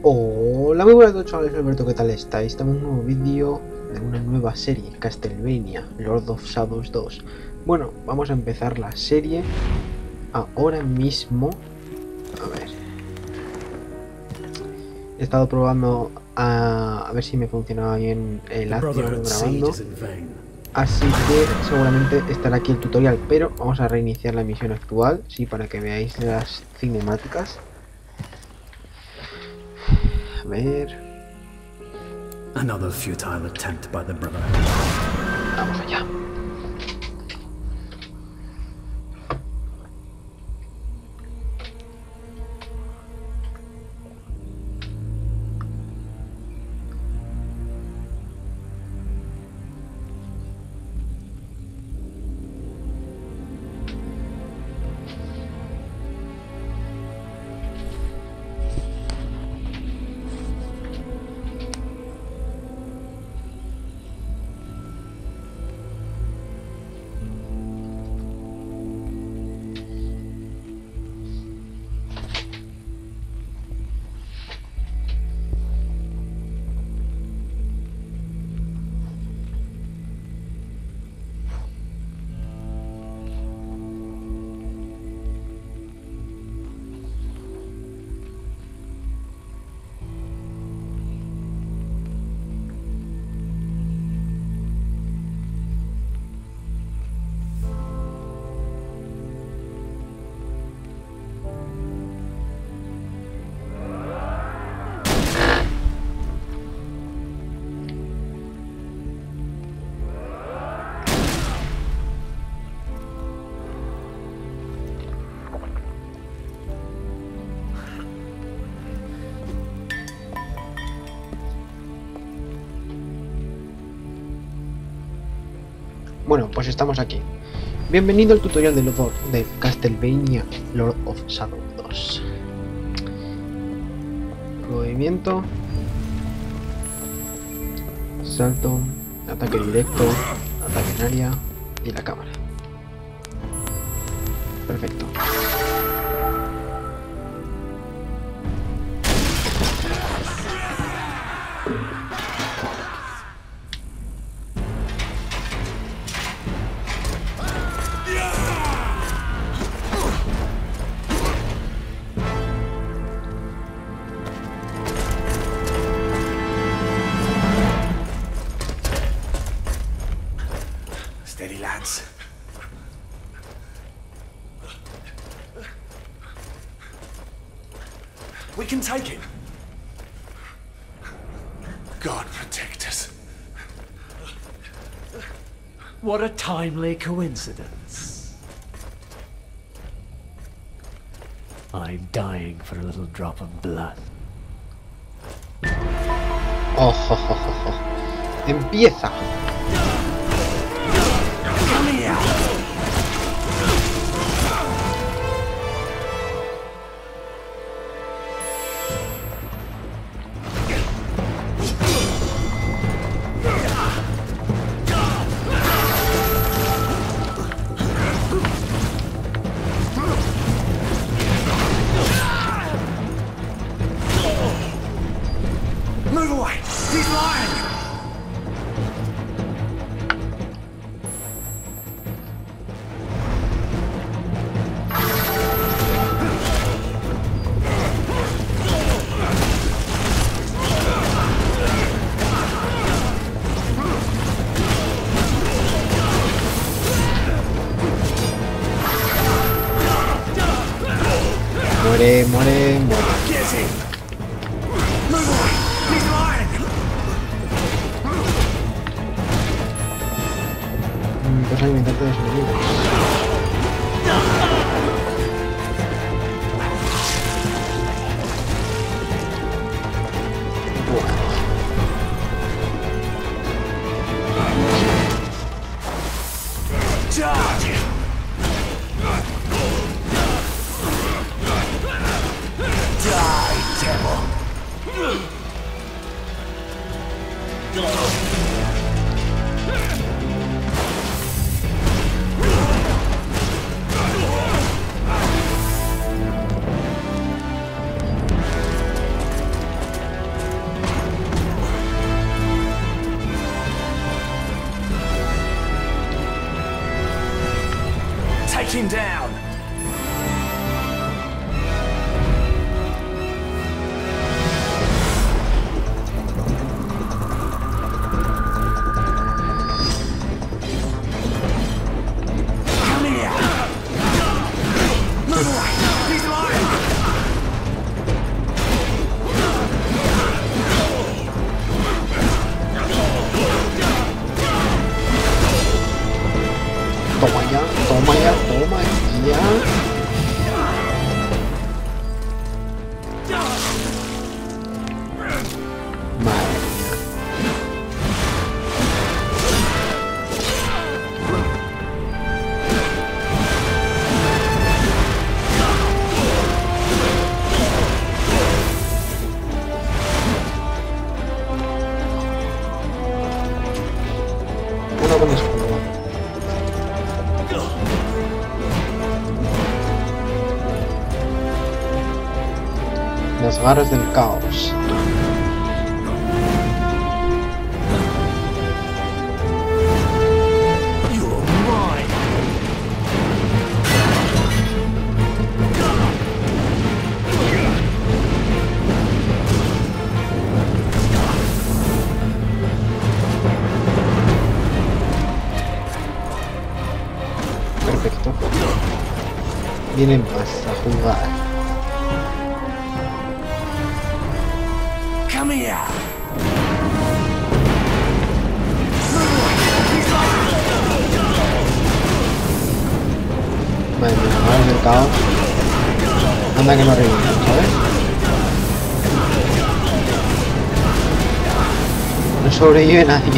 Hola, muy buenas a todos, chavales. Alberto, ¿qué tal estáis? Estamos en un nuevo vídeo de una nueva serie, Castlevania Lord of Shadows 2. Bueno, vamos a empezar la serie ahora mismo. A ver, he estado probando a ver si me funcionaba bien el acción grabando, así que seguramente estará aquí el tutorial, pero vamos a reiniciar la misión actual, sí, para que veáis las cinemáticas. A ver, Another futile attempt by the Brotherhood. vamos allá. Bueno, pues estamos aquí. Bienvenido al tutorial de Castlevania Lord of Shadows 2. Movimiento, salto, ataque directo, ataque en área y la cámara. Perfecto. Steady, lads. We can take him. God protect us. What a timely coincidence. I'm dying for a little drop of blood. Oh, jo, jo, jo, jo. Empieza. Come here. Move away! He's lying! Muere, muere, muere. Get him! Move away! He's lying! Pues alimentarte de sus libros. Charge! Die, devil! las garras del caos. Perfecto. Vienen más a jugar. Come here. Vale, garras del caos. Anda que no reviven, ¿sabes? No sobrevive nadie.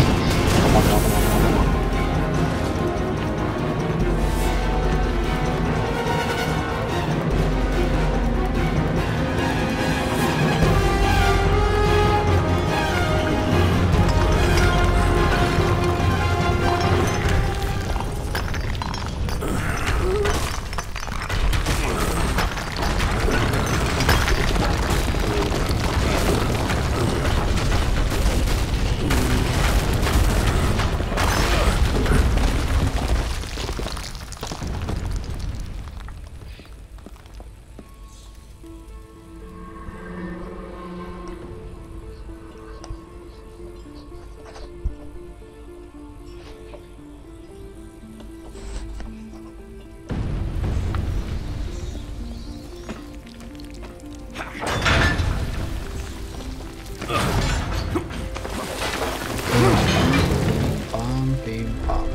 Pam, pim, pam.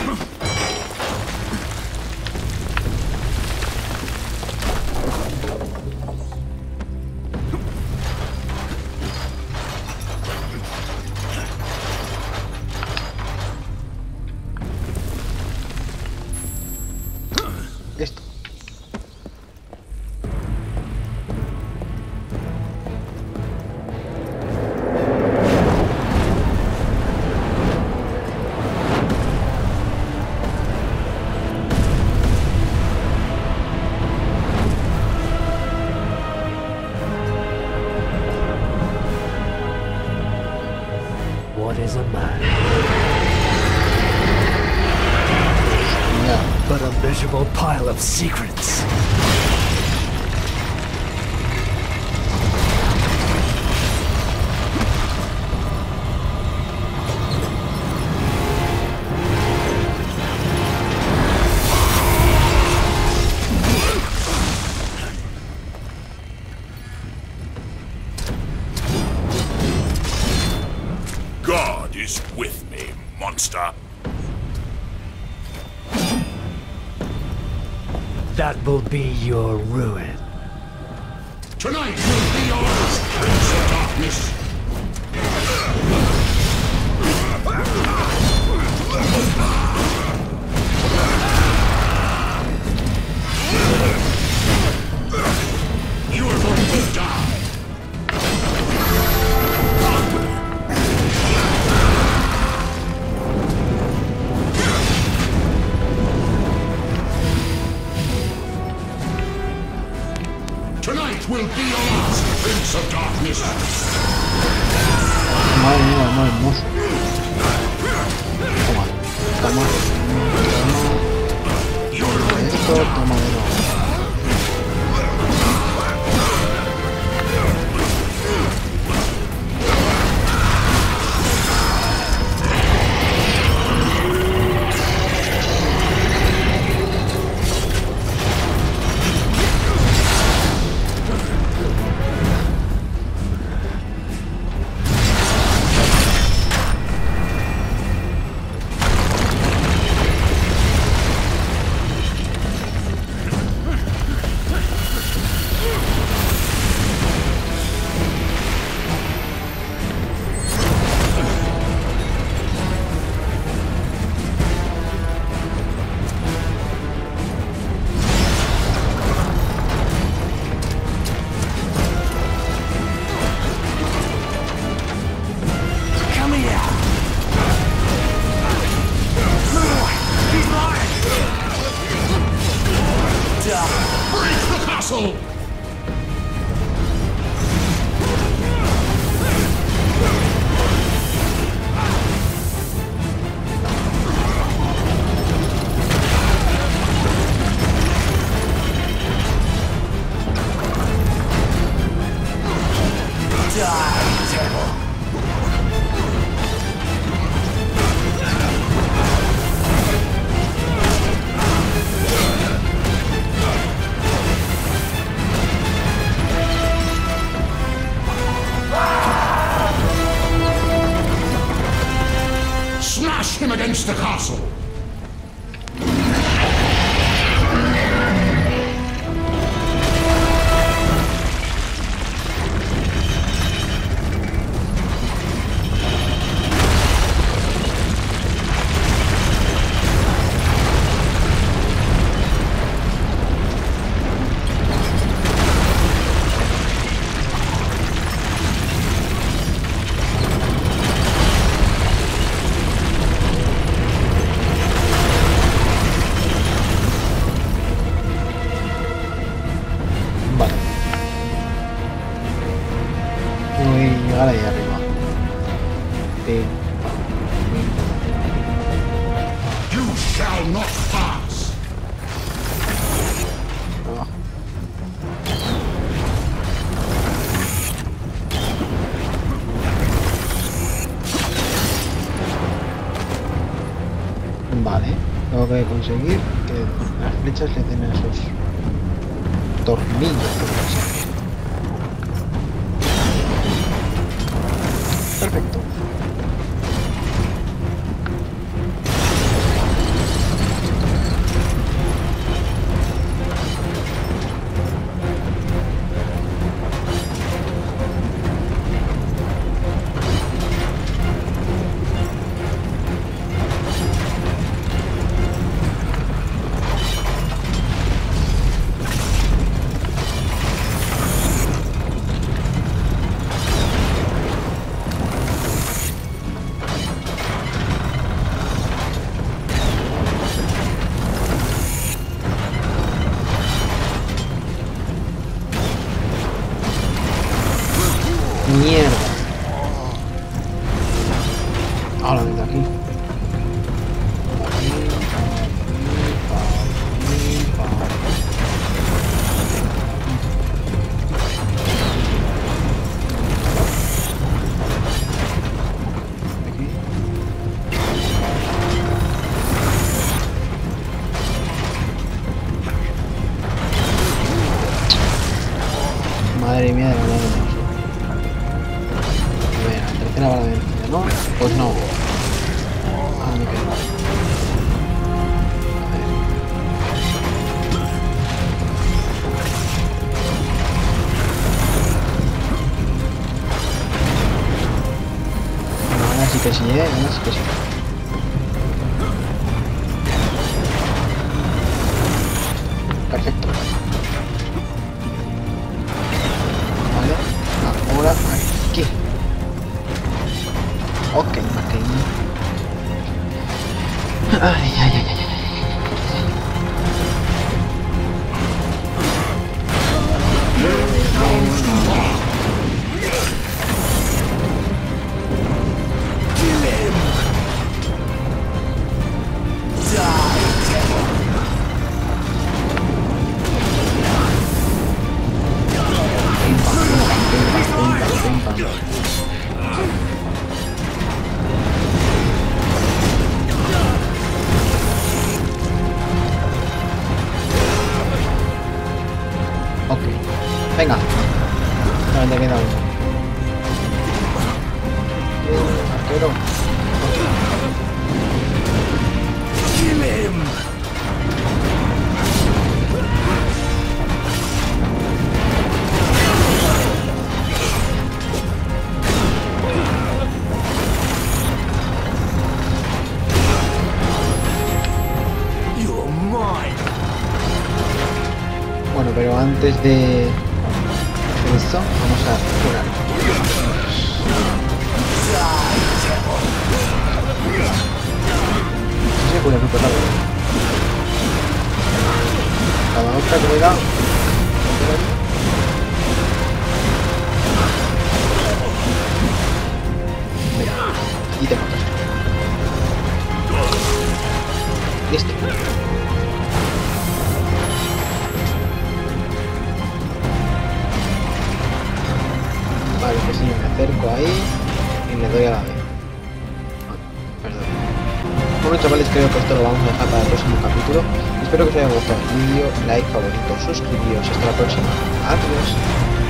Esto. What is a man? Yeah. But a miserable pile of secrets. God is with me, monster. That will be your ruin. Tonight will be yours, Prince of Darkness. You are going to die. Tonight will be your last, Prince of Darkness. Madre mía, no hermoso. Toma, toma, toma. Esto, toma de nuevo. Smash him against the castle! Ahí arriba. You shall not pass. Abajo. Vale, tengo que conseguir que las flechas le den a esos tornillos. Perfecto. Mierda. Ahora desde aquí. Madre mía de la madre. Tercera bala de vencida, ¿no? Pues no. Ah, me quedo. A ver. Bueno, ahora sí que sí, ahora sí que sí. Perfecto. Vale. Ahora aquí. Ok, ok. Ay, ay, ay, ay. Ok, venga. No, te queda uno. Arquero. Bueno, pero antes de esto, vamos a curar. Sí, cura súper rápido. Cada otra, cuidado. Y te matas. Listo. Vale, pues sí, bueno, chavales, creo que esto lo vamos a dejar para el próximo capítulo. Espero que os haya gustado el vídeo, like, favorito, suscribíos. Hasta la próxima. Adiós.